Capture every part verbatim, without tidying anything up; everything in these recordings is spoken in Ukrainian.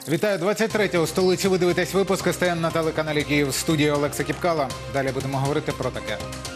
Вітаю, двадцять третього у столиці. Ви дивитесь випуск СТН на телеканалі Київ. В студії Олекса Кіпкала. Далі будемо говорити про таке.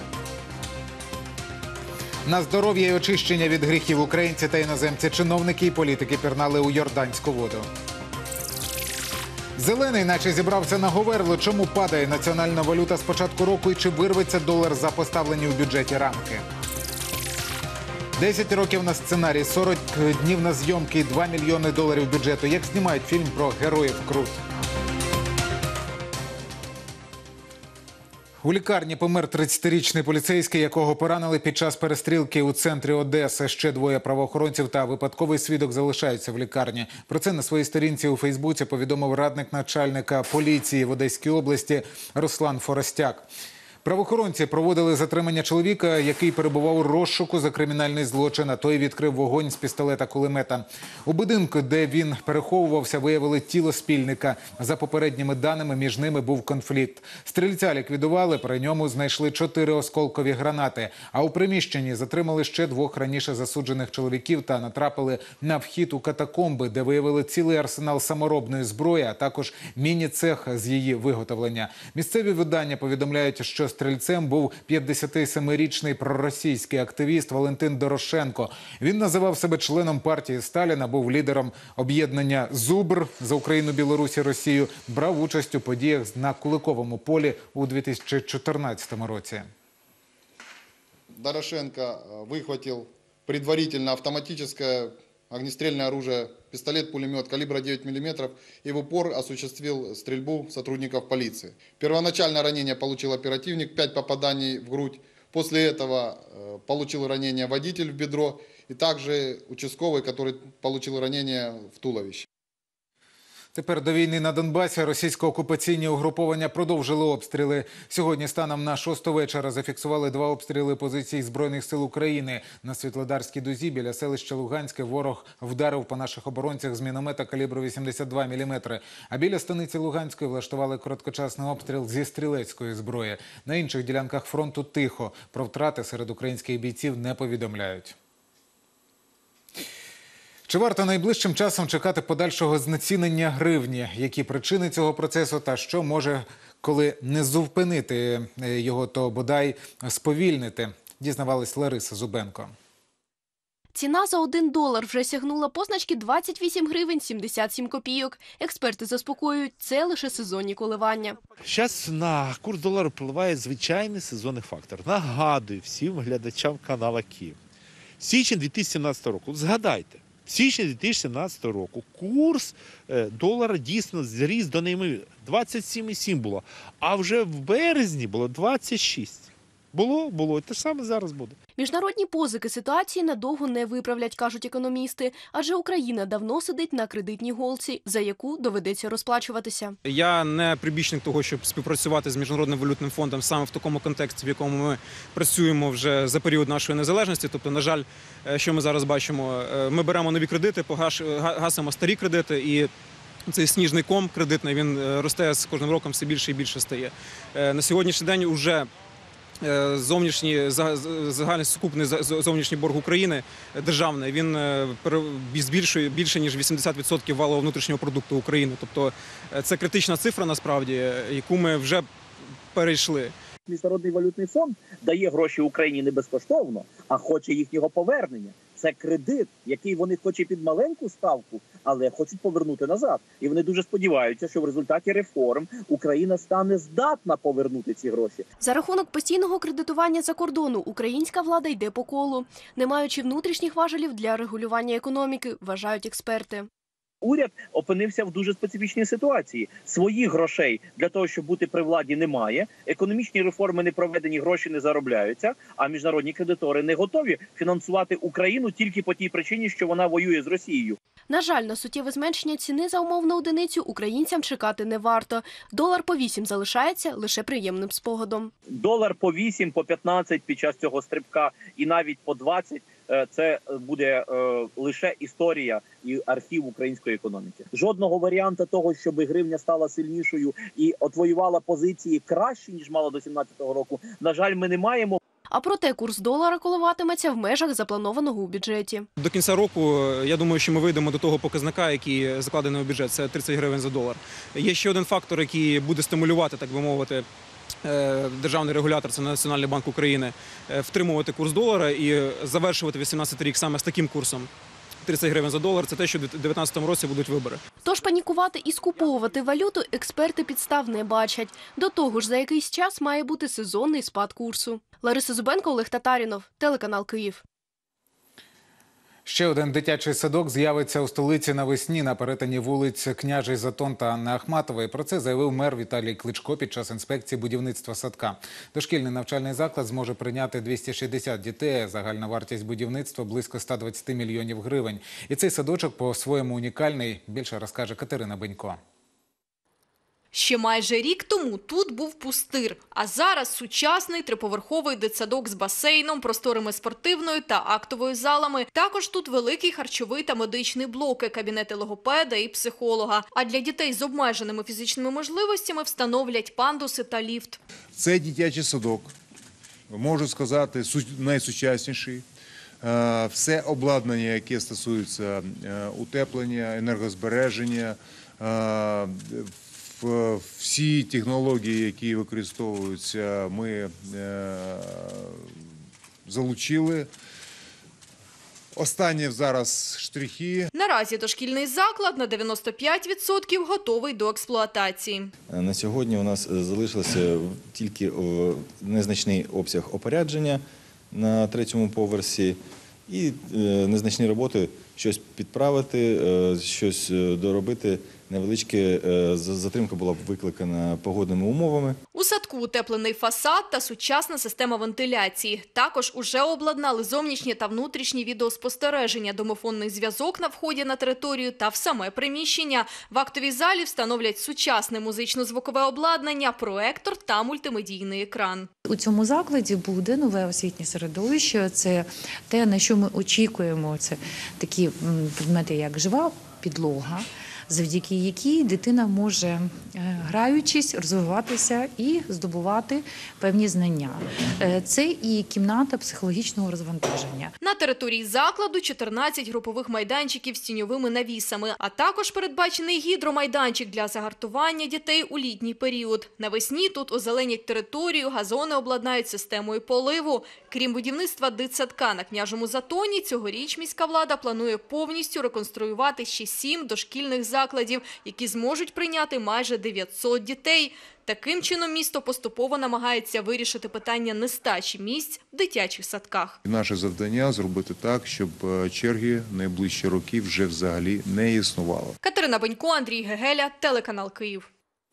На здоров'я і очищення від гріхів українці та іноземці, чиновники і політики пірнали у Йорданську воду. Зелений наче зібрався на Говерлу. Чому падає національна валюта з початку року і чи вирветься долар за поставлені у бюджеті рамки? десять років на сценарій, сорок днів на зйомки і два мільйони доларів бюджету. Як знімають фільм про героїв Крут? У лікарні помер тридцятирічний поліцейський, якого поранили під час перестрілки у центрі Одеси. Ще двоє правоохоронців та випадковий свідок залишаються в лікарні. Про це на своїй сторінці у Фейсбуці повідомив радник начальника поліції в Одеській області Руслан Форостяк. Правоохоронці проводили затримання чоловіка, який перебував у розшуку за кримінальний злочин, а той відкрив вогонь з пістолета-кулемета. У будинку, де він переховувався, виявили тіло спільника. За попередніми даними, між ними був конфлікт. Стрільця ліквідували, при ньому знайшли чотири осколкові гранати. А у приміщенні затримали ще двох раніше засуджених чоловіків та натрапили на вхід у катакомби, де виявили цілий арсенал саморобної зброї, а також міні-цех з її виготовлення. Місцеві видання повідомляють, що стрільцем був п'ятдесятисемирічний проросійський активіст Валентин Дорошенко. Він називав себе членом партії Сталіна, був лідером об'єднання «Зубр» за Україну, Білорусь і Росію, брав участь у подіях на Куликовому полі у дві тисячі чотирнадцятому році. Дорошенко вихватив предварительно автоматическое огнестрельное оружие, пистолет-пулемет калибра девять миллиметров и в упор осуществил стрельбу сотрудников полиции. Первоначальное ранение получил оперативник, пять попаданий в грудь. После этого получил ранение водитель в бедро и также участковый, который получил ранение в туловище. Тепер до війни на Донбасі російсько-окупаційні угруповання продовжили обстріли. Сьогодні станом на шосту вечора зафіксували два обстріли позицій Збройних сил України. На Світлодарській дузі біля селища Луганське ворог вдарив по наших оборонцях з міномета калібру вісімдесят два міліметри. А біля станиці Луганської влаштували короткочасний обстріл зі стрілецької зброї. На інших ділянках фронту тихо. Про втрати серед українських бійців не повідомляють. Чи варто найближчим часом чекати подальшого знецінення гривні? Які причини цього процесу та що може, коли не зупинити його, то бодай сповільнити? Дізнавалась Лариса Зубенко. Ціна за один долар вже сягнула позначки двадцять вісім гривень сімдесят сім копійок. Експерти заспокоюють, це лише сезонні коливання. Зараз на курс долару впливає звичайний сезонний фактор. Нагадую всім глядачам каналу Київ. Січень дві тисячі сімнадцятого року. Згадайте. В січні дві тисячі сімнадцятого року курс долара дійсно зріс до неймовірного. двадцять сім і сім було, а вже в березні було двадцять шість. Було, було, і те ж саме зараз буде. Міжнародні позики ситуації надовго не виправлять, кажуть економісти, адже Україна давно сидить на кредитній голці, за яку доведеться розплачуватися. Я не прибічник того, щоб співпрацювати з Міжнародним валютним фондом саме в такому контексті, в якому ми працюємо вже за період нашої незалежності. Тобто, на жаль, що ми зараз бачимо, ми беремо нові кредити, погасимо старі кредити і цей сніжний ком кредитний, він росте з кожним роком, все більше і більше стає. На сьогоднішній день уже зовнішній, загальний сукупний зовнішній борг України державний, він збільшує більше, ніж вісімдесят відсотків валового внутрішнього продукту України. Тобто це критична цифра, насправді, яку ми вже перейшли. Міжнародний валютний фонд дає гроші Україні не безкоштовно, а хоче їхнього повернення. Це кредит, який вони хочуть під маленьку ставку, але хочуть повернути назад. І вони дуже сподіваються, що в результаті реформ Україна стане здатна повернути ці гроші. За рахунок постійного кредитування за кордону українська влада йде по колу, не маючи внутрішніх важелів для регулювання економіки, вважають експерти. Уряд опинився в дуже специфічній ситуації. Своїх грошей для того, щоб бути при владі, немає. Економічні реформи не проведені, гроші не заробляються, а міжнародні кредитори не готові фінансувати Україну тільки по тій причині, що вона воює з Росією. На жаль, на суттєве зменшення ціни за умовну одиницю українцям чекати не варто. Долар по вісім залишається лише приємним спогадом. Долар по вісім, по п'ятнадцять під час цього стрибка і навіть по двадцять – це буде е, лише історія і архів української економіки. Жодного варіанта того, щоб гривня стала сильнішою і отвоювала позиції краще, ніж мала до сімнадцятого року, на жаль, ми не маємо. А проте курс долара коливатиметься в межах запланованого у бюджеті. До кінця року, я думаю, що ми вийдемо до того показника, який закладений у бюджет – це тридцять гривень за долар. Є ще один фактор, який буде стимулювати, так би мовити, державний регулятор, це Національний банк України, втримувати курс долара і завершувати вісімнадцятий рік саме з таким курсом. тридцять гривень за долар – це те, що в дві тисячі дев'ятнадцятому році будуть вибори. Тож панікувати і скуповувати валюту експерти підстав не бачать. До того ж, за якийсь час має бути сезонний спад курсу. Лариса Зубенко, Олег Татарінов, телеканал Київ. Ще один дитячий садок з'явиться у столиці навесні на перетині вулиць Княжий Затон та Анни Ахматової. Про це заявив мер Віталій Кличко під час інспекції будівництва садка. Дошкільний навчальний заклад зможе прийняти двісті шістдесят дітей. Загальна вартість будівництва – близько ста двадцяти мільйонів гривень. І цей садочок по-своєму унікальний. Більше розкаже Катерина Бенько. Ще майже рік тому тут був пустир, а зараз сучасний триповерховий дитсадок з басейном, просторими спортивною та актовою залами. Також тут великий харчовий та медичний блоки, кабінети логопеда і психолога. А для дітей з обмеженими фізичними можливостями встановлять пандуси та ліфт. Це дитячий садок, можу сказати, найсучасніший. Все обладнання, яке стосується утеплення, енергозбереження, всі технології, які використовуються, ми залучили. Останні зараз штрихи. Наразі дошкільний заклад на дев'яносто п'ять відсотків готовий до експлуатації. На сьогодні у нас залишився тільки незначний обсяг опорядження на третьому поверсі і незначні роботи, щось підправити, щось доробити. Невеличка затримка була б викликана погодними умовами. У садку утеплений фасад та сучасна система вентиляції. Також уже обладнали зовнішнє та внутрішнє відеоспостереження, домофонний зв'язок на вході на територію та в саме приміщення. В актовій залі встановлять сучасне музично-звукове обладнання, проектор та мультимедійний екран. У цьому закладі буде нове освітнє середовище. Це те, на що ми очікуємо. Це такі предмети, як жива підлога, завдяки якій дитина може, граючись, розвиватися і здобувати певні знання. Це і кімната психологічного розвантаження. На території закладу чотирнадцять групових майданчиків з тіньовими навісами, а також передбачений гідромайданчик для загартування дітей у літній період. Навесні тут озеленять територію, газони обладнають системою поливу. Крім будівництва дитсадка на Княжому Затоні, цьогоріч міська влада планує повністю реконструювати ще сім дошкільних закладів, які зможуть прийняти майже дев'ятсот дітей. Таким чином місто поступово намагається вирішити питання нестачі місць в дитячих садках. Наше завдання – зробити так, щоб черги найближчі роки вже взагалі не існувало. Катерина Бенько, Андрій Гегеля, телеканал Київ.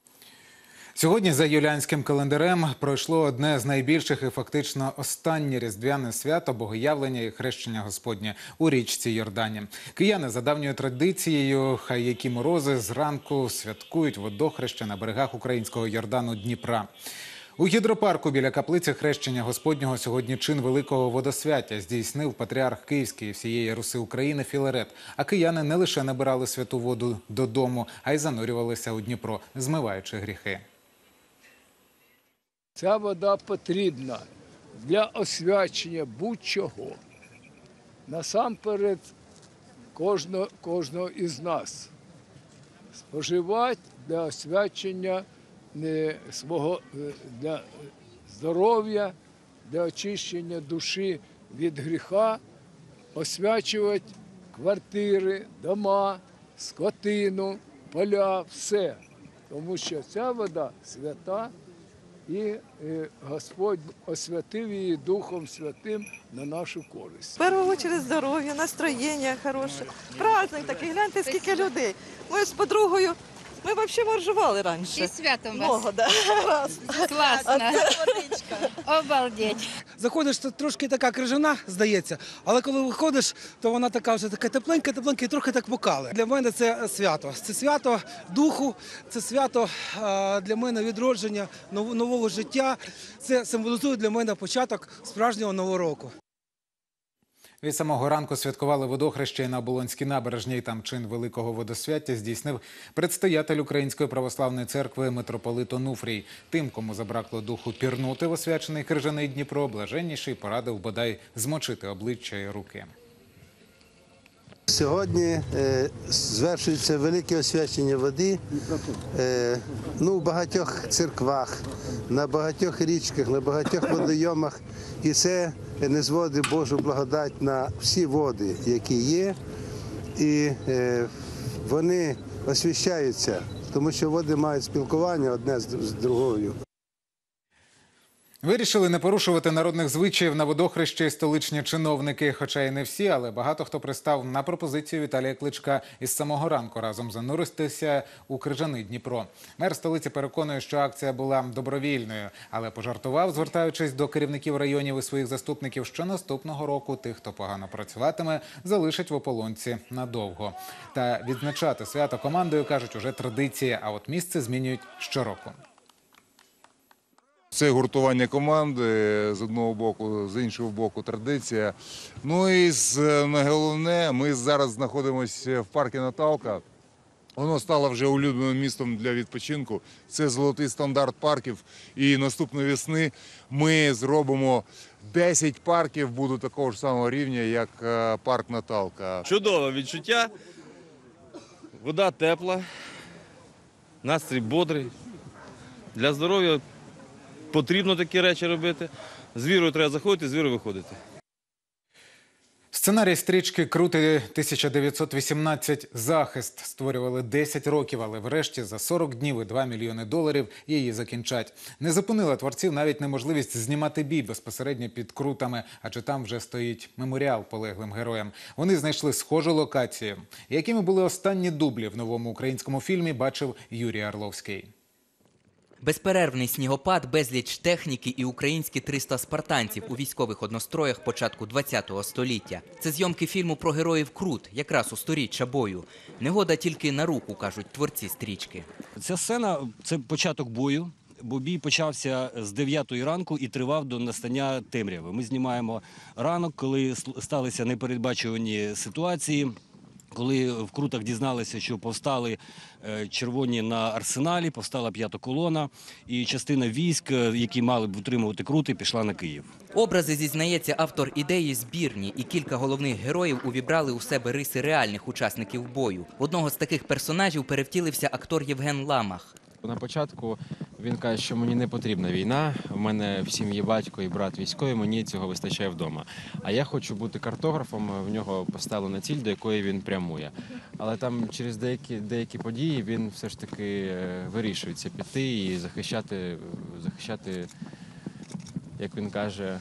Сьогодні за юліанським календарем пройшло одне з найбільших і фактично останнє різдвяне свято Богоявлення і Хрещення Господнє у річці Йордані. Кияни за давньою традицією, хай які морози, зранку святкують водохреща на берегах українського Йордану Дніпра. У гідропарку біля каплиці Хрещення Господнього сьогодні чин великого водосвяття здійснив патріарх Київський і всієї Руси України Філарет. А кияни не лише набирали святу воду додому, а й занурювалися у Дніпро, змиваючи гріхи. Ця вода потрібна для освячення будь-чого. Насамперед кожного, кожного із нас. Споживати для освячення не свого, для здоров'я, для очищення душі від гріха, освячувати квартири, дома, скотину, поля, все. Тому що ця вода свята, і Господь освятив її Духом Святим на нашу користь. В першу чергу здоров'я, настроєння хороше. Праздник такий, гляньте, скільки людей. Ми з подругою, ми взагалі моржували раніше. І святом вас. Много, да. Раз. Класно. Обалдеть. Заходиш, то трошки така крижана, здається, але коли виходиш, то вона така вже така тепленька, тепленька і трохи так покали. Для мене це свято. Це свято духу, це свято для мене відродження нового життя. Це символізує для мене початок справжнього нового року. Від самого ранку святкували водохреща і на Оболонській набережній. Там чин великого водосвяття здійснив предстоятель Української православної церкви митрополит Онуфрій. Тим, кому забракло духу пірнути в освячений крижаний Дніпро, блаженніший порадив бодай змочити обличчя і руки. Сьогодні е, звершується велике освячення води е, ну, в багатьох церквах, на багатьох річках, на багатьох водойомах. І це не зводить Божу благодать на всі води, які є. І е, вони освящаються, тому що води мають спілкування одне з, з другою. Вирішили не порушувати народних звичаїв на водохрещі столичні чиновники. Хоча і не всі, але багато хто пристав на пропозицію Віталія Кличка із самого ранку разом зануритися у крижаний Дніпро. Мер столиці переконує, що акція була добровільною, але пожартував, звертаючись до керівників районів і своїх заступників, що наступного року тих, хто погано працюватиме, залишать в ополонці надовго. Та відзначати свято командою, кажуть, уже традиція, а от місце змінюють щороку. Це гуртування команди, з одного боку, з іншого боку традиція. Ну і найголовне, ми зараз знаходимося в парку Наталка. Воно стало вже улюбленим містом для відпочинку. Це золотий стандарт парків. І наступної весни ми зробимо десять парків, будуть такого ж самого рівня, як парк Наталка. Чудове відчуття. Вода тепла, настрій бодрий. Для здоров'я потрібно такі речі робити. З вірою треба заходити, з вірою виходити. Сценарій стрічки «Крути тисяча дев'ятсот вісімнадцять. Захист» створювали десять років, але врешті за сорок днів і два мільйони доларів її закінчать. Не зупинила творців навіть неможливість знімати бій безпосередньо під Крутами, адже там вже стоїть меморіал полеглим героям. Вони знайшли схожу локацію. Якими були останні дублі в новому українському фільмі, бачив Юрій Орловський. Безперервний снігопад, безліч техніки і українські триста спартанців у військових одностроях початку ХХ століття. Це зйомки фільму про героїв Крут, якраз у сторіччя бою. Негода тільки на руку, кажуть творці стрічки. Ця сцена – це початок бою, бо бій почався з дев'ятої ранку і тривав до настання темряви. Ми знімаємо ранок, коли сталися непередбачувані ситуації. Коли в Крутах дізналися, що повстали червоні на Арсеналі, повстала п'ята колона, і частина військ, які мали б утримувати Крути, пішла на Київ. Образи, зізнається автор ідеї, збірні, і кілька головних героїв увібрали у себе риси реальних учасників бою. В одного з таких персонажів перевтілився актор Євген Ламах. На початку він каже, що мені не потрібна війна, в мене в сім'ї батько і брат військові, мені цього вистачає вдома. А я хочу бути картографом, в нього поставлена ціль, до якої він прямує. Але там через деякі, деякі події він все ж таки вирішується піти і захищати, захищати, як він каже,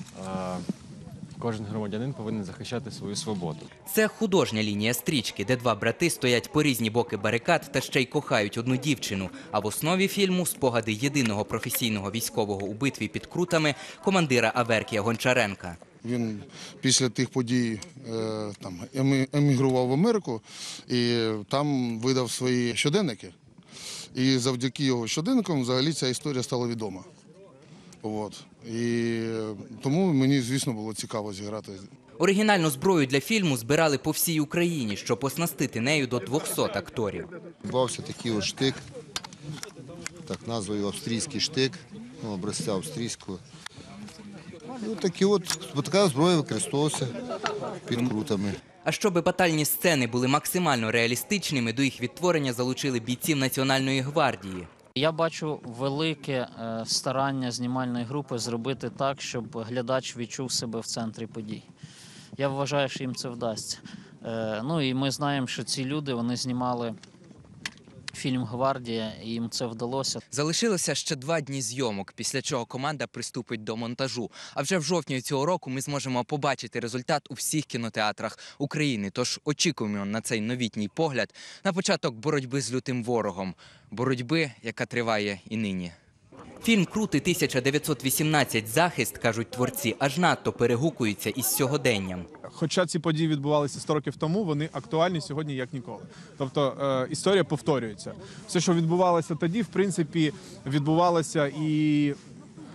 кожен громадянин повинен захищати свою свободу. Це художня лінія стрічки, де два брати стоять по різні боки барикад та ще й кохають одну дівчину. А в основі фільму – спогади єдиного професійного військового у битві під Крутами командира Аверкія Гончаренка. Він після тих подій там, емігрував в Америку і там видав свої щоденники. І завдяки його щоденникам взагалі ця історія стала відома. От. І тому мені, звісно, було цікаво зіграти. Оригінальну зброю для фільму збирали по всій Україні, щоб оснастити нею до двохсот акторів. Відбувався такий от штик, так назвою австрійський штик, ну, образця австрійського. Ну, такі от, така зброя використовувалася під Крутами. А щоб батальні сцени були максимально реалістичними, до їх відтворення залучили бійців Національної гвардії. Я бачу велике старання знімальної групи зробити так, щоб глядач відчув себе в центрі подій. Я вважаю, що їм це вдасться. Ну і ми знаємо, що ці люди, вони знімали фільм «Гвардія», і їм це вдалося. Залишилося ще два дні зйомок, після чого команда приступить до монтажу. А вже в жовтні цього року ми зможемо побачити результат у всіх кінотеатрах України. Тож очікуємо на цей новітній погляд на початок боротьби з лютим ворогом. Боротьби, яка триває і нині. Фільм «Крути тисяча дев'ятсот вісімнадцять. Захист», кажуть творці, аж надто перегукується із сьогоденням. Хоча ці події відбувалися сто років тому, вони актуальні сьогодні як ніколи. Тобто е, історія повторюється. Все, що відбувалося тоді, в принципі, відбувалося і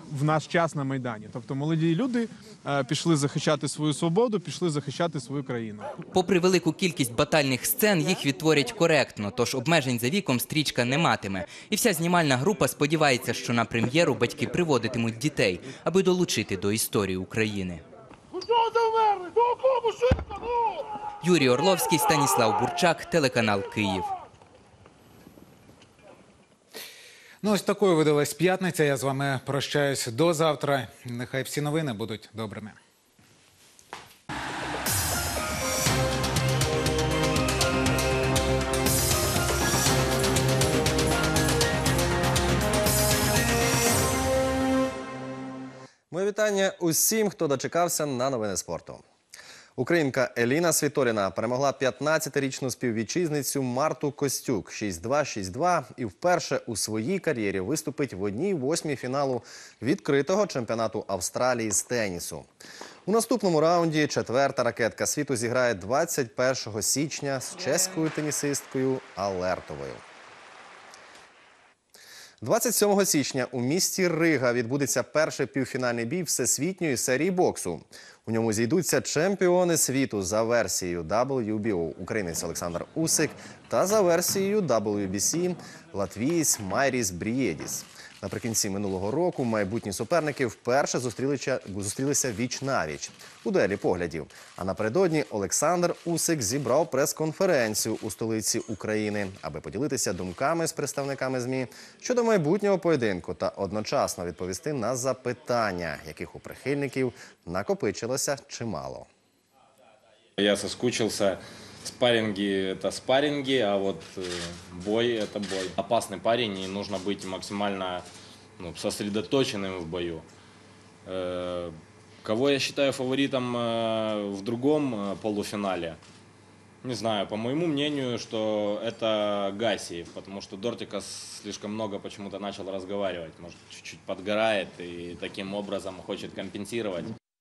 в наш час на Майдані. Тобто молоді люди е, пішли захищати свою свободу, пішли захищати свою країну. Попри велику кількість батальних сцен, їх відтворять коректно, тож обмежень за віком стрічка не матиме. І вся знімальна група сподівається, що на прем'єру батьки приводитимуть дітей, аби долучити до історії України. Юрій Орловський, Станіслав Бурчак, телеканал Київ. Ну, ось такою видалась п'ятниця. Я з вами прощаюсь до завтра. Нехай всі новини будуть добрими. Моє вітання усім, хто дочекався на новини спорту. Українка Еліна Світоліна перемогла п'ятнадцятирічну співвітчизницю Марту Костюк шість-два, шість-два і вперше у своїй кар'єрі виступить в одній восьмій фіналу відкритого чемпіонату Австралії з тенісу. У наступному раунді четверта ракетка світу зіграє двадцять першого січня з чеською тенісисткою Алертовою. двадцять сьомого січня у місті Рига відбудеться перший півфінальний бій всесвітньої серії боксу. У ньому зійдуться чемпіони світу за версією дабл ю бі о українець Олександр Усик та за версією дабл ю бі сі латвієць Майріс Брієдіс. Наприкінці минулого року майбутні суперники вперше зустрілися, зустрілися віч-навіч у дуелі поглядів. А напередодні Олександр Усик зібрав прес-конференцію у столиці України, аби поділитися думками з представниками ЗМІ щодо майбутнього поєдинку та одночасно відповісти на запитання, яких у прихильників накопичилося чимало. Я соскучился. Спарринги – это спарринги, а вот бой – это бой. Опасный парень, и нужно быть максимально ну, сосредоточенным в бою. Э, кого я считаю фаворитом э, в другом э, полуфинале? Не знаю, по моему мнению, что это Гасиев, потому что Дортикас слишком много почему-то начал разговаривать. Может, чуть-чуть подгорает и таким образом хочет компенсировать.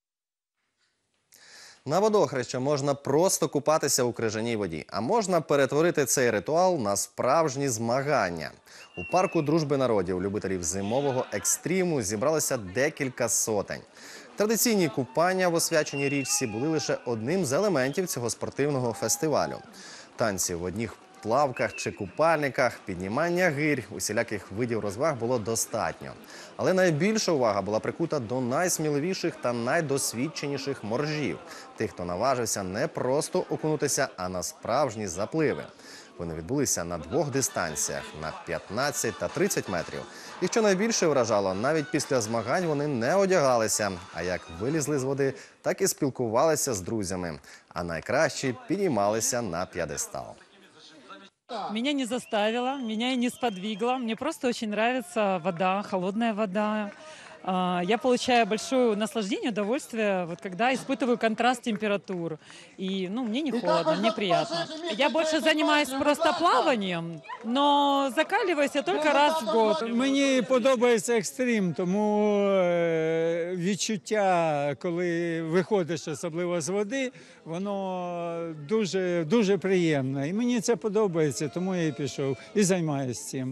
На водохреща можна просто купатися у крижаній воді, а можна перетворити цей ритуал на справжні змагання. У парку Дружби народів любителів зимового екстриму зібралося декілька сотень. Традиційні купання в освяченій річці були лише одним з елементів цього спортивного фестивалю. Танці в одніх плавках чи купальниках, піднімання гирь, усіляких видів розваг було достатньо. Але найбільша увага була прикута до найсміливіших та найдосвідченіших моржів. Тих, хто наважився не просто окунутися, а на справжні запливи. Вони відбулися на двох дистанціях – на п'ятнадцять та тридцять метрів. І що найбільше вражало, навіть після змагань вони не одягалися. А як вилізли з води, так і спілкувалися з друзями. А найкращі підіймалися на п'єдестал. Меня не заставило, меня и не сподвигло. Мне просто очень нравится вода, холодная вода. Я получаю большое наслаждение, удовольствие, вот когда испытываю контраст температур. И ну, мне не холодно, мне приятно. Я больше занимаюсь просто плаванием, но закаливаюсь я только раз в год. Мені подобається екстрим, тому е, відчуття, коли виходиш особливо з води, воно дуже, дуже приємне. І мені це подобається, тому я і пішов і займаюся цим.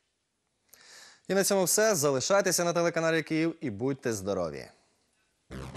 І на цьому все. Залишайтеся на телеканалі Київ і будьте здорові!